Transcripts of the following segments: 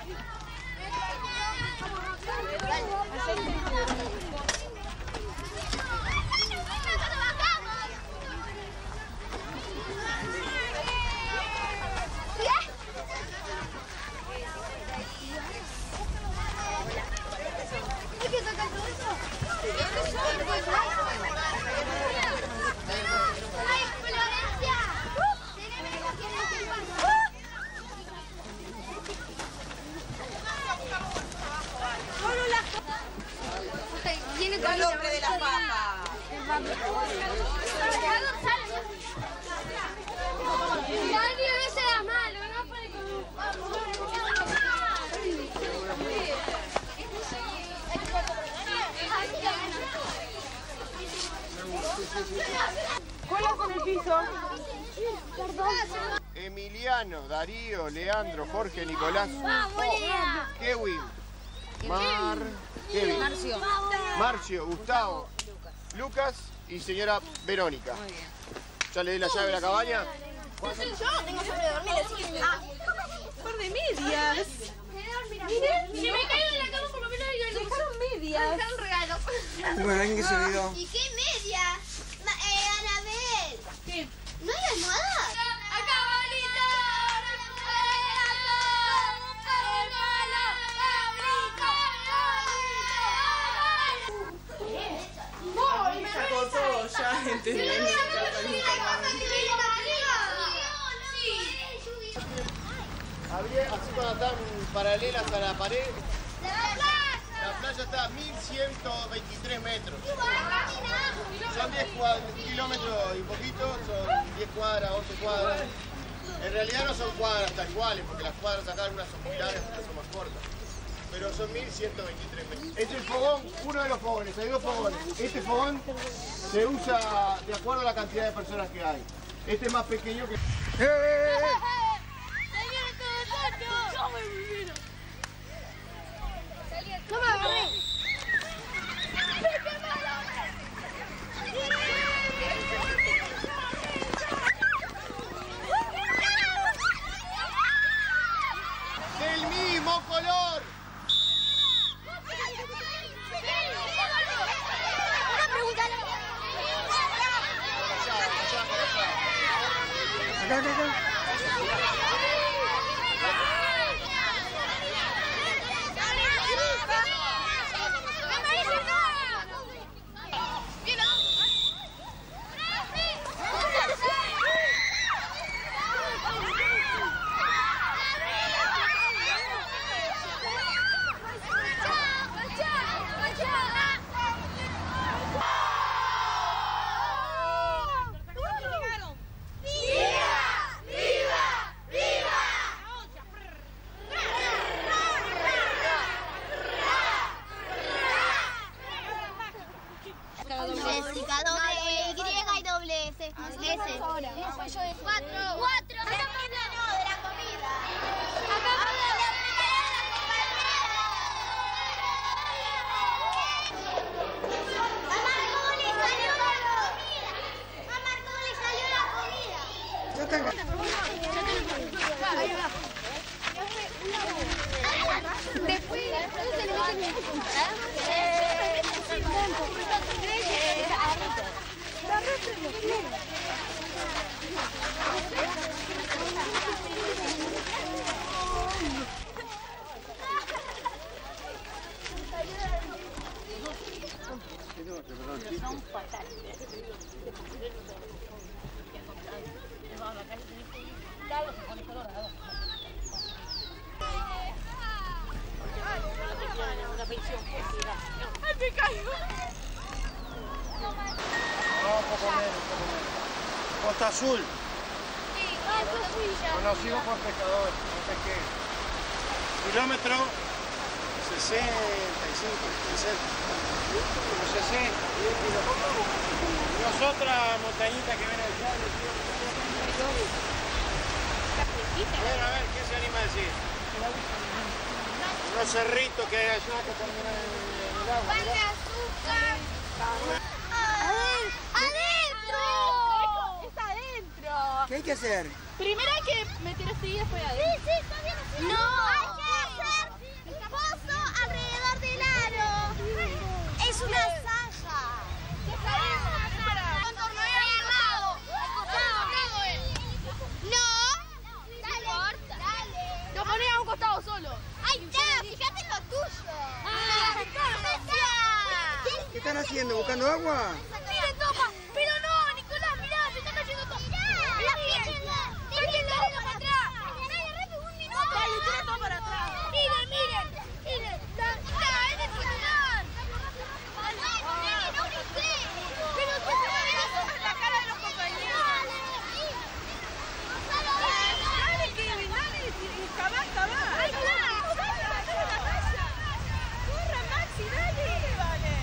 El hombre de la papa. Cola con el piso. Emiliano, Darío, Leandro, Jorge, Nicolás, Kevin, Kevin, Marcio, Gustavo, Lucas y señora Verónica. Muy bien. ¿Ya le di la llave de la cabaña? Yo tengo sobre dormir, así que... Un par de medias. Miren, si me caigo en la cama por lo menos Dejaron medias. dejaron un regalo. Bueno, alguien que se olvidó. ¿Y qué medias? Anabel. ¿Qué? ¿No hay almohadas? ¡Acá, bonita! Sacó todo ya, ¿entendés? Así cuando están paralelas a la pared. La playa está a 1123 metros. Son 10 kilómetros y poquito, son 10 cuadras, 11 cuadras. En realidad no son cuadras tal cuales, porque las cuadras acá algunas son muy largas, otras son más cortas. Pero son 1123 metros. Este es el fogón, uno de los fogones, hay dos fogones. Este fogón se usa de acuerdo a la cantidad de personas que hay. Este es más pequeño que... ¡No me agarré! ¡Del mismo color! Una pregunta. Acá. Jessica, doble Y y doble S. S. Cuatro. De la comida. Mamá, ¿cómo le salió la comida? Mamá, ¿cómo le salió la comida? Ya está. Después se le meten Son fatales. ¡Ay, me caigo! No, un poco menos. Costa Azul. Conocido por pescadores, no pesqueros. Kilómetro 65, 60. 60. Y otra montañita que viene allá. Bueno, a ver, ¿quién se anima a decir? Unos cerritos que hay allá que terminan en el agua. ¡Pan de azúcar! ¡Adentro! ¡Está adentro! ¿Qué hay que hacer? Primero hay que meter así y después adentro. Sí, está bien. No, hay que hacer. costado solo. ¡Ay, ya! ¡Fíjate en lo tuyo! ¿Qué están haciendo? ¿Buscando agua? ¡Miren, toma! ¡Pero no, Nicolás! ¡Mirá! ¡Se está cayendo todo! ¡Mirá! ¡Miren la arena para atrás! ¡Dale, un minuto! ¡Dale, tira todo para atrás! ¡Miren, miren! ¡Miren! ¡Es de celular! ¡No grité! ¡Pero qué se va a la cara de los compañeros! Dale, Kevin, dale. Cabá. ¡Ahí está! ¡Corre, Maxi, dale! Vale.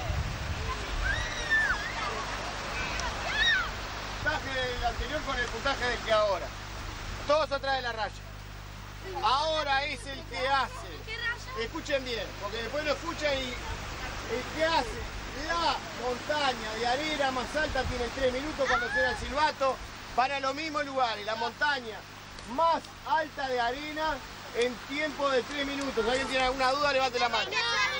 Puntaje del anterior con el puntaje del que ahora. Todos atrás de la raya. Ahora es el que hace. Escuchen bien, porque después lo escuchan y el que hace la montaña de arena más alta tiene 3 minutos cuando suena el silbato. Para los mismos lugares, la montaña más alta de arena en tiempo de 3 minutos. ¿Alguien tiene alguna duda? Levante la mano.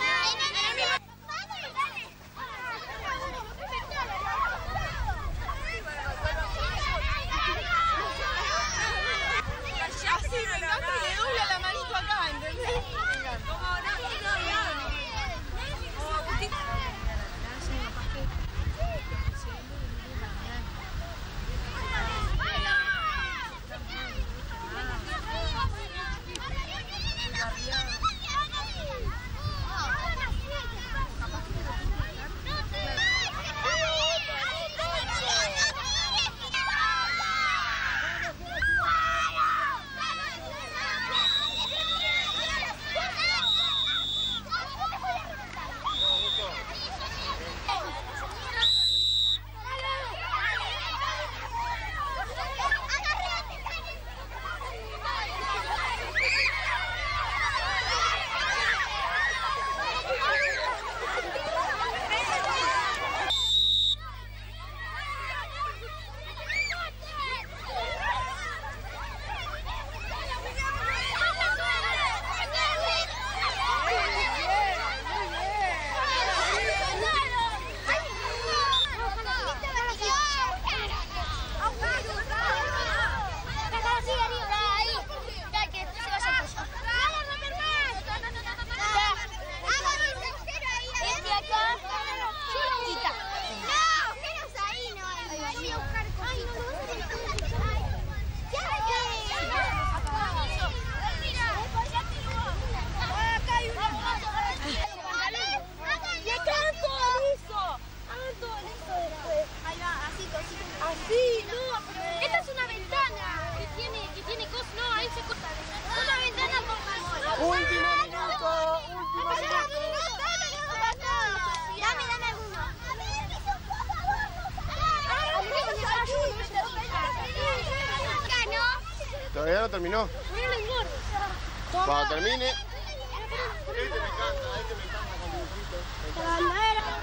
Así me encanta y le dobla la manito acá, ¿entendés? Así, no. Esta es una ventana que tiene cosas. No, ahí se corta. Una ventana con Último minuto. Dame alguno. Todavía no terminó. Cuando termine. Este me encanta con dibujitos.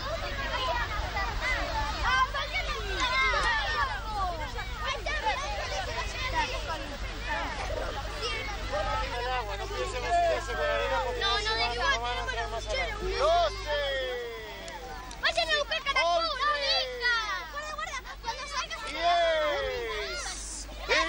No, de igual, tenemos los bucheros. 12. Vayan a buscar caracol. No, deja. Guarda, cuando salgas. 10.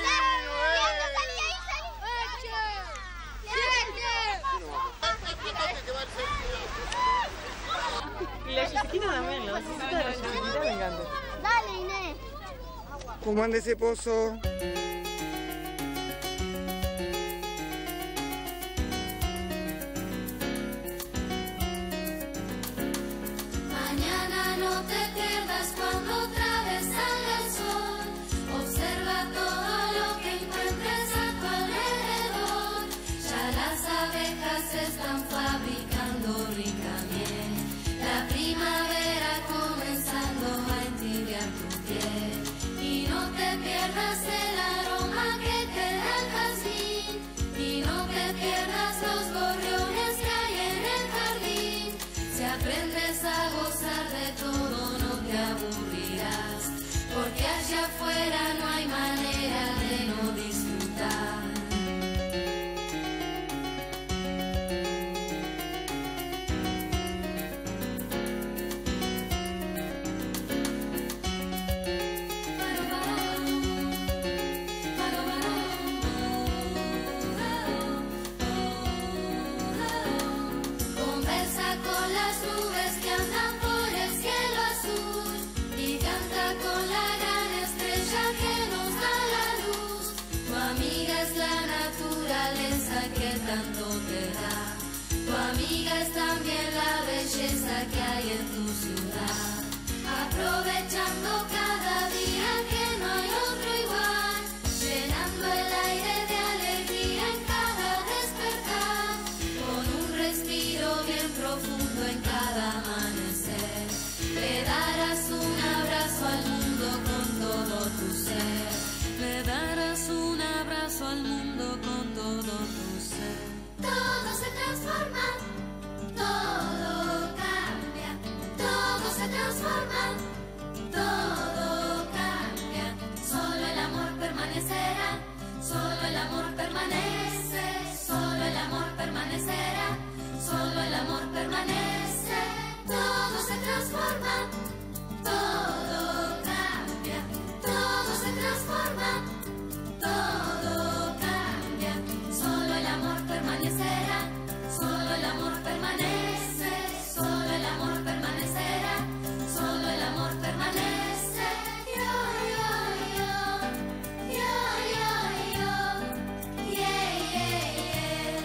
9. Y la Jessiquita también, los hijos de la Jessiquita me encantan. Dale, Inés. ¿Cómo anda ese pozo? Mañana no te pierdas cuando otra vez salga el sol. Observa todo lo que encuentres a tu alrededor. Ya las abejas están fabricando rica miel. La primavera comenzando a entibiar tu piel. Y no te pierdas el aroma que te da el jazmín. Y no te pierdas los gorriones que hay en el jardín. Si aprendes a gozar de todo no te aburrirás, porque allá afuera no hay manera de no disfrutar. Oh, en cada amanecer. Le darás un abrazo al mundo con todo tu ser. Le darás un abrazo al mundo con todo tu ser. Todo se transforma, todo cambia, todo se transforma, todo cambia. Solo el amor permanecerá, solo el amor permanece, solo el amor permanecerá, solo el amor permanece. Todo se transforma, todo cambia, todo se transforma, todo cambia. Solo el amor permanecerá, solo el amor permanece, solo el amor permanecerá, solo el amor permanece. Yo, yo, yo, yo, yo, yo, yeah, yeah, yeah.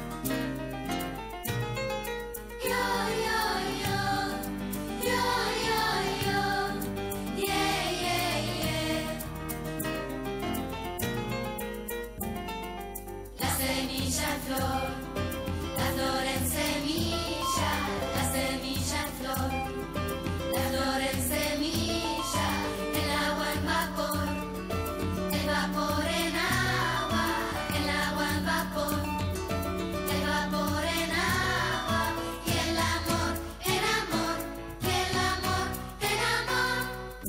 Yo, yo, yo, yo, yo, yo, yeah, yeah, yeah. La semilla en flor, la flor en semilla, la semilla en flor, la flor en semilla, el agua en vapor, el vapor en agua, el agua en vapor, el vapor en agua, y el amor en amor, y el amor en amor.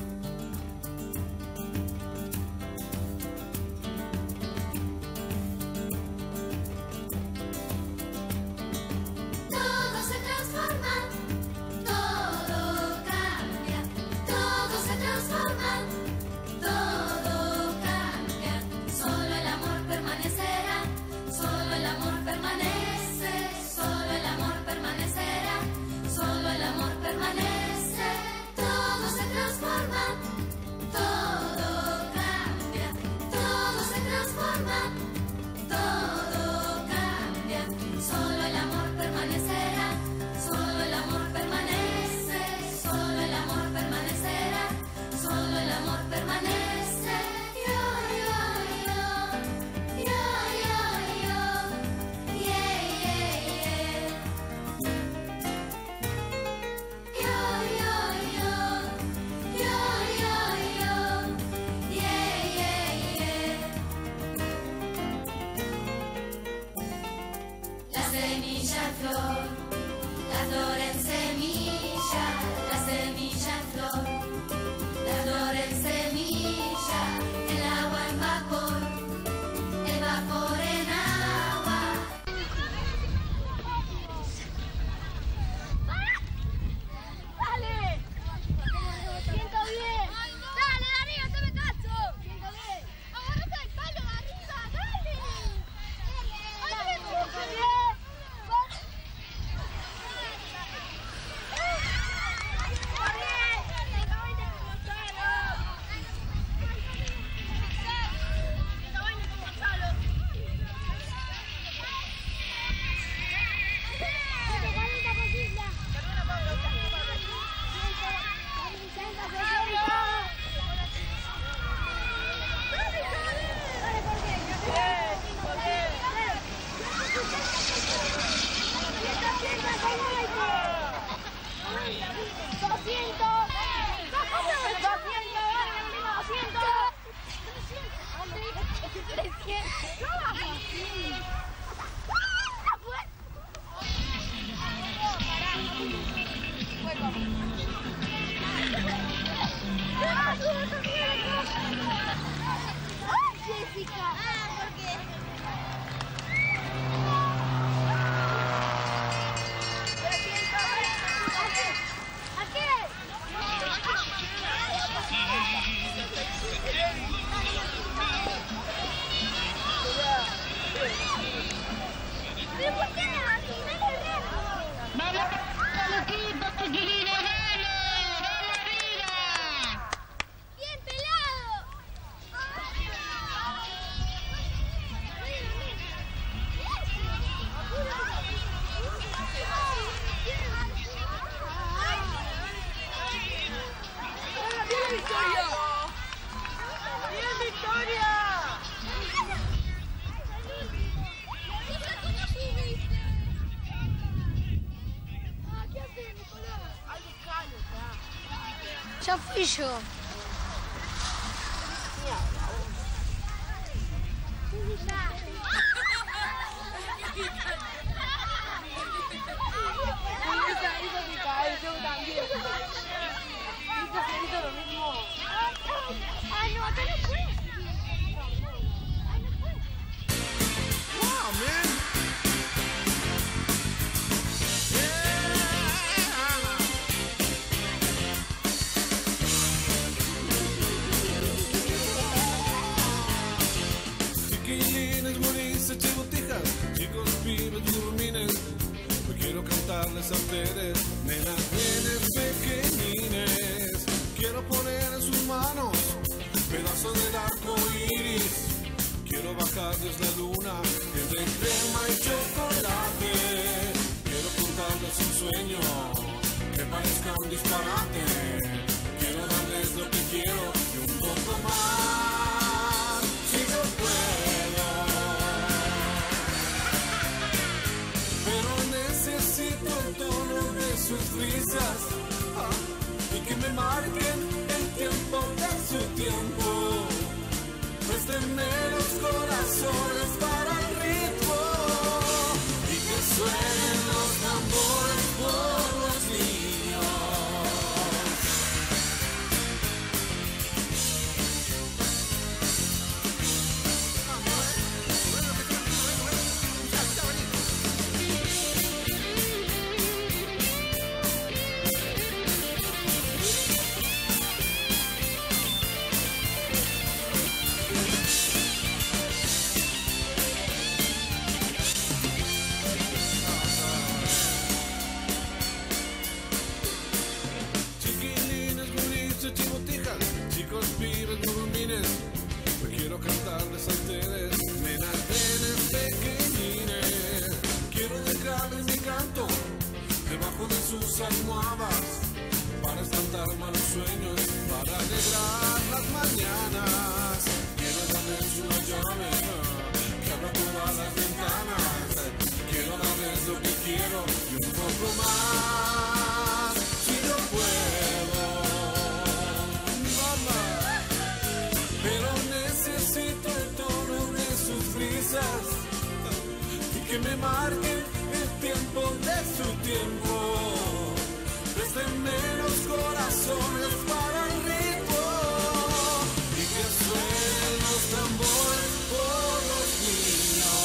Todo se transforma, todo cambia, todo se transforma, todo cambia. Solo el amor permanecerá, solo el amor permanece, solo el amor permanecerá, solo el amor permanece. Todo se transforma, todo cambia, todo se transforma, todo cambia. Solo el amor permanecerá, solo el amor permanece, solo el amor permanecerá, solo el amor permanece. Yo, yo, yo, yo, yo, yo, yeah, yeah, yeah. Yo, yo, yo, yo, yo, yo, yeah, yeah, yeah. La semilla en flor, la flor en semilla, la semilla en flor, la flor en semilla, el agua en vapor, el vapor en agua. ¡Dale! ¡Siento bien! ¡Dale, Darío, te me cacho! ¡Siento bien! ¡Agarrate el palo de arriba! ¡Dale! ¡Dale! ¡Siento bien! ¡200! Ya fui yo. Ay, no, acá no puedes. Wow, man. Chiquilines, gurises, chibotijas, chicos, pibes, burmines. Hoy quiero cantarles a ustedes, nenas, nenes, pequeñines. Quiero poner en sus manos pedazos del arco iris. Quiero bajarles la luna, que es de crema y chocolate. Quiero contarles un sueño que parezca un disparate. Quiero darles lo que quiero y un poco más, si yo puedo. Pero necesito el tono de sus risas, y que me marquen el tiempo de su tiempo. Préstenme los corazones para el ritmo y que suenen los tambores por los niños. Chicos, pibes, burmines, hoy quiero cantarles a ustedes, nenas, nenes, pequeñines. Quiero dejarles mi canto debajo de sus almohadas, para espantar malos sueños, para alegrar las mañanas. Quiero darles una llave que abra todas las ventanas. Quiero darles lo que quiero y un poco más, si yo puedo. Pero necesito el tono de sus risas y que me marquen el tiempo de su tiempo. Préstenme los corazones para el ritmo y que suenen los tambores por los niños.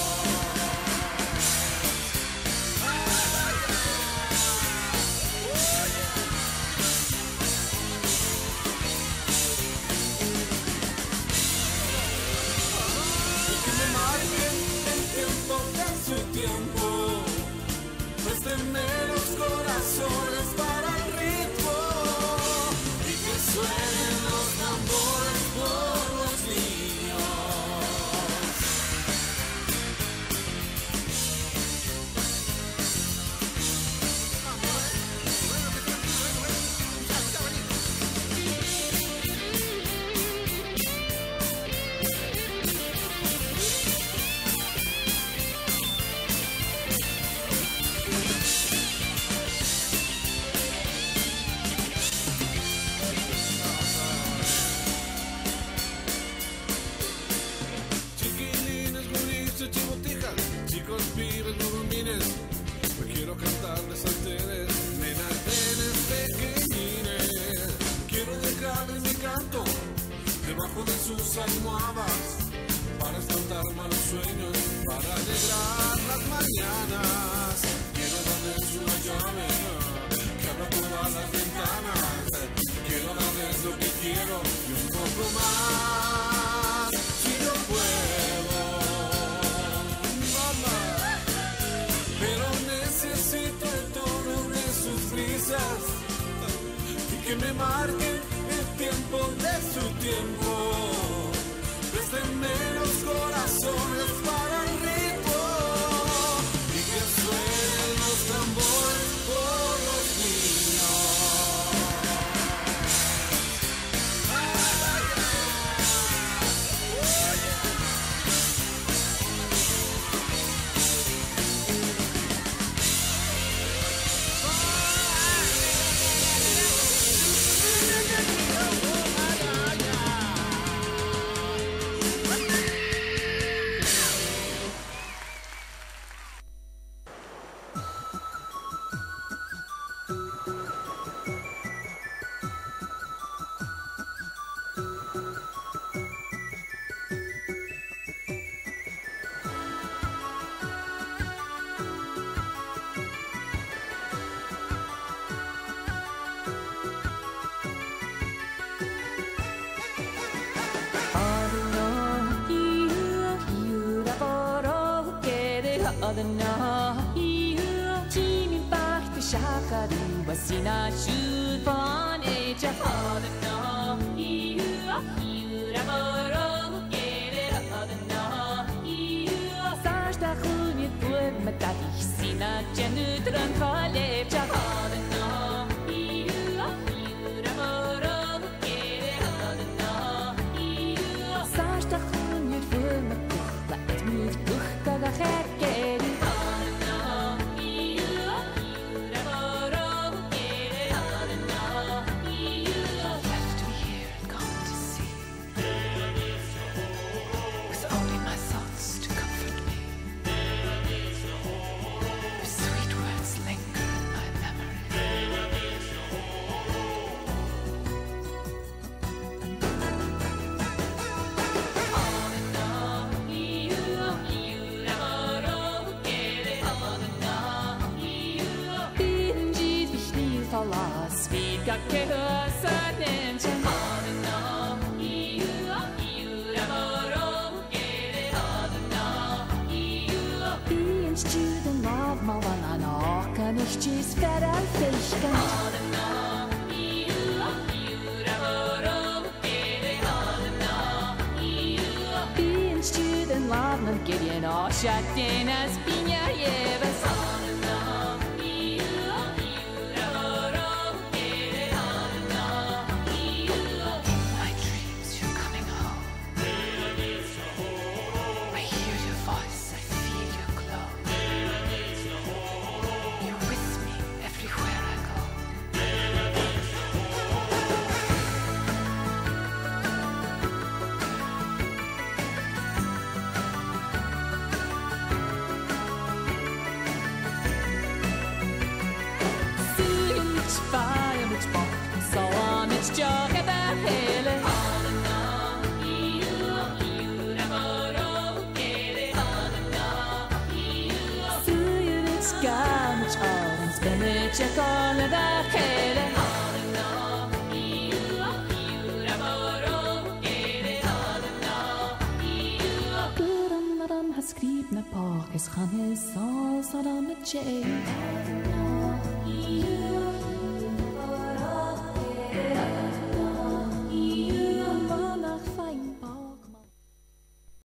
Tiempo, préstenme los corazones para el ritmo y que suenen los tambores por los niños. Chicos, pibes, burmines, hoy quiero cantarles a ustedes, nenas, nenes, pequeñines. Quiero dejarles mi canto debajo de sus almohadas, para espantar malos sueños, para alegrar las mañanas. Quiero darles una llave que abra todas las ventanas. Quiero darles lo que quiero y un poco más, si yo puedo. Pero necesito el tono de sus risas y que me marquen el tiempo de su tiempo. Préstenme los corazones para el ritmo y que suenen los tambores por los niños. hadana iu kimi bacht shakaru wasina should von age hadana iu ramoro gere hadana iu sasta khuni put matati sina jenu dran khale hadana iu ramoro gere hadana iu sasta khuni put Nichts feral Fähigkeit. Being student love and getting all shut in as piña llevas. My dreams, you're coming home. I hear your voice, I feel your glow. You're with me everywhere I go. Suyunç varmış bak, savanıç jagada hele. Suyunç galmış ağrınız, beni çakalada hele. Kuram naram has skrivna pak, es han es sal salam et